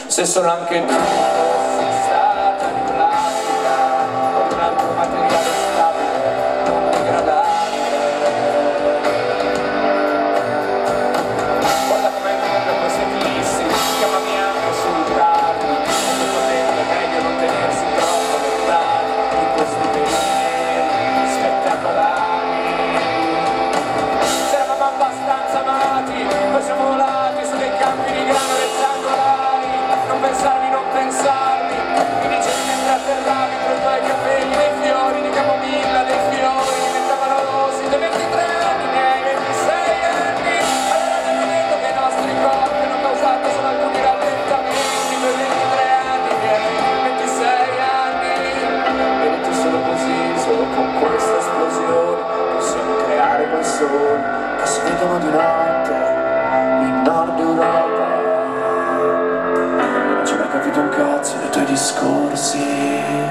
Se sono anche tu fossi stata di plastica o di un altro materiale stabile, non degradabile. Guarda com'è lunga questa eclissi, chiamami anche sul tardi, come potendo è meglio non tenersi troppo lontani in questi periodi spettacolari. Se eravamo abbastanza amati, poi siamo volati su dei campi di grano rettangolari. Non pensarmi, non pensarmi, mi dicevi mentre atterravi tra i tuoi capelli dei fiori di camomilla, dei fiori che diventavano rossi, dei 23 anni, miei 26 anni. Allora ti ho detto che i nostri corpi hanno causato solo alcuni rallentamenti, per 23 anni, miei 26 anni. Vedi tu solo così, solo con questa esplosione, possiamo creare quel sole che si vedono di notte in Nord Europa. Non ci ho mai capito un cazzo dei tuoi discorsi.